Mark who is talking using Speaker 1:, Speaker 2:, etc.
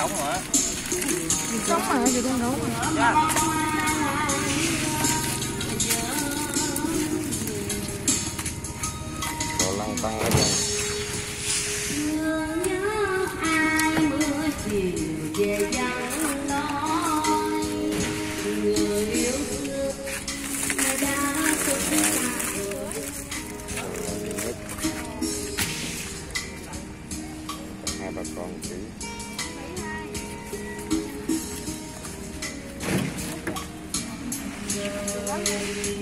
Speaker 1: sống hả?
Speaker 2: Sống mà gì con nấu mà.
Speaker 3: Đồ lăn tăng ở đây.
Speaker 4: Về dân nói người yêu thương đã từng
Speaker 3: Hai bà con chỉ
Speaker 4: rồi